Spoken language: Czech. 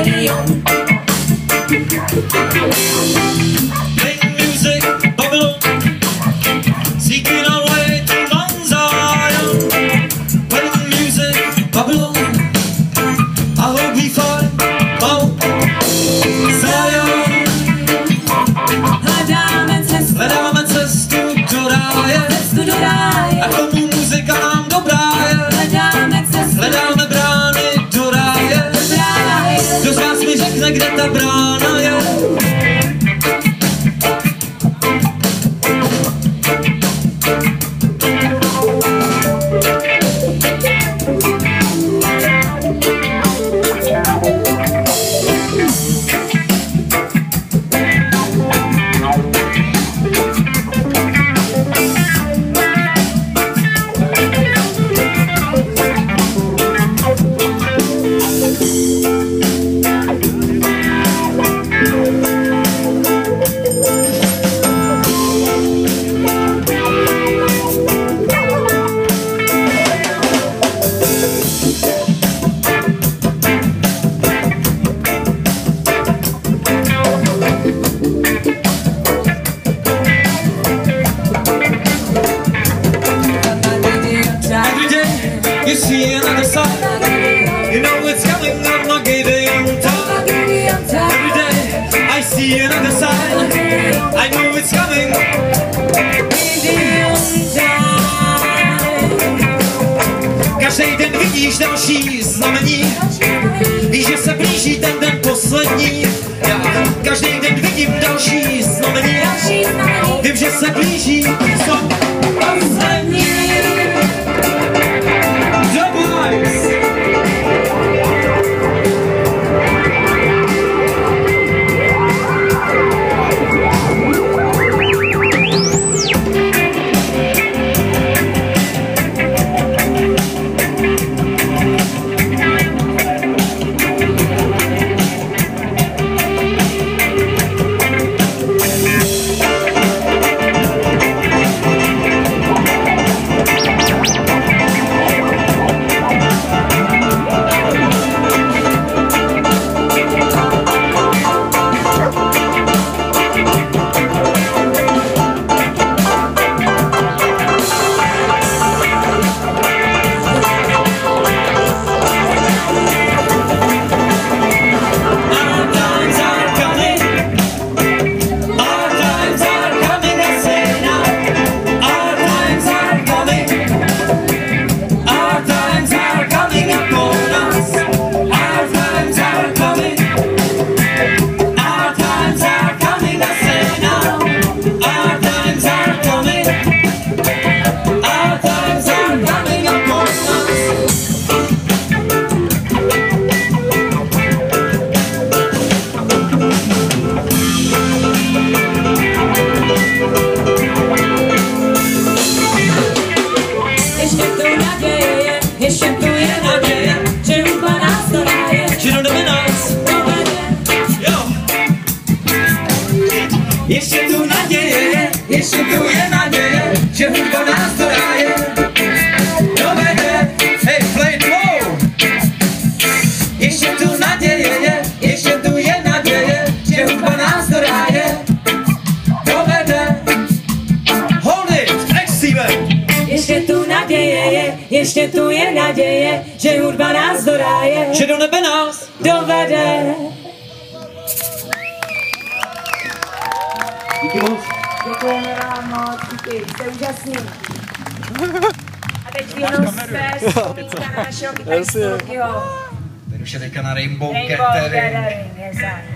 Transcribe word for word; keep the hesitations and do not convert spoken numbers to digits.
Kde ta brána je? You see another side, you know it's coming, I'm not giving time. Every day I see another side, I know it's coming. Každý den vidíš další znamení, víš, že se blíží ten den poslední. Já každý den vidím další znamení, vím, že se blíží jsou poslední. Ještě tu je naděje, že hudba nás doráje, že do nebe nás dovede. Jo. Ještě tu naděje, ještě tu je naděje, že hudba nás doráje, dovede. Hey, play it low. Ještě tu naděje, ještě tu je naděje, že hudba nás doráje, dovede. Hold it, next Steven. Ještě tu naděje je, ještě tu je naděje, že hudba nás doráje, že do nebe nás dovede. Díky moc. Děkujeme vám moc, díky, jste úžasný. A teď jenom jste vzpomínka na našeho kytaristu Rockyho. Ten už je teďka na Rainbow Rainbow Gathering. Gathering, je